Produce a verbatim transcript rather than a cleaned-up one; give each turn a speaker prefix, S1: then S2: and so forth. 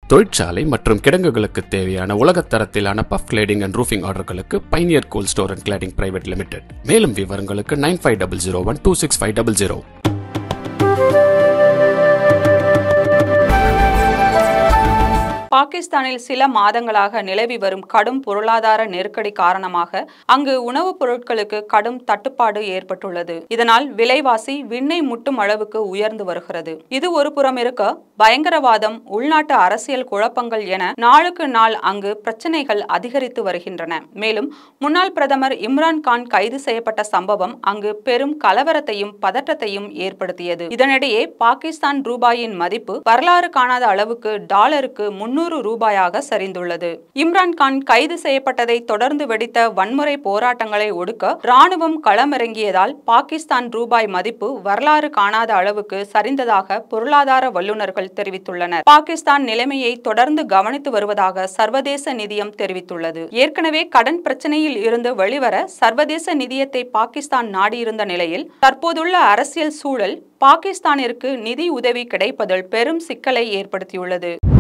S1: தொழிற்சாலை மற்றும் கிடங்குகளுக்கு தேவையான உலகத்தரத்திலான பஃப் கிளேடிங் அண்ட் ரூஃபிங் ஆர்டர்களுக்கு pioneer cold store and cladding private limited. மேலும் விவரங்களுக்கு nine five double zero one two six five double zero.
S2: பாகிஸ்தானில் சில மாதங்களாக நிலவி வரும் கடும் பொருளாதார நெருக்கடி காரணமாக அங்கு உணவுப் பொருட்களுக்கு கடும் தட்டுப்பாடு ஏற்பட்டுள்ளது. இதனால் விலைவாசி விண்ணை முட்டும் அளவுக்கு உயர்ந்து வருகிறது. இது ஒரு புறம் இருக்க, பயங்கரவாதம், உள்நாட்டு அரசியல் குழப்பங்கள் என நாளுக்கு நாள் அங்கு பிரச்சனைகள் அதிகரித்து வருகின்றன. மேலும் முன்னாள் பிரதமர் இம்ரான் கான் கைது செய்யப்பட்ட சம்பவம் அங்கு பெரும் கலவரத்தையும் பதற்றத்தையும் ஏற்படுத்தியது. இதனிடையே பாகிஸ்தான் ரூபாயின் மதிப்பு வரலாறு காணாத அளவுக்கு டாலருக்கு முன்னூறு ரூபாயாக சரிந்துள்ளது. இம்ரான் கான் கைது செய்யப்பட்டதை தொடர்ந்து வெடித்த வன்முறை போராட்டங்களை ஒடுக்க ராணுவம் களமிறங்கியதால் பாகிஸ்தான் ரூபாய் மதிப்பு வரலாறு காணாத அளவுக்கு சரிந்ததாக பொருளாதார வல்லுநர்கள் தெரிவித்துள்ளனர். பாகிஸ்தான் நிலைமையை தொடர்ந்து கவனித்து வருவதாக சர்வதேச நிதியம் தெரிவித்துள்ளது. ஏற்கனவே கடன் பிரச்சனையில் இருந்து வெளிவர சர்வதேச நிதியத்தை பாகிஸ்தான் நாடியிருந்த நிலையில் தற்போதுள்ள அரசியல் சூழல் பாகிஸ்தானிற்கு நிதி உதவி கிடைப்பதில் பெரும் சிக்கலை ஏற்படுத்தியுள்ளது.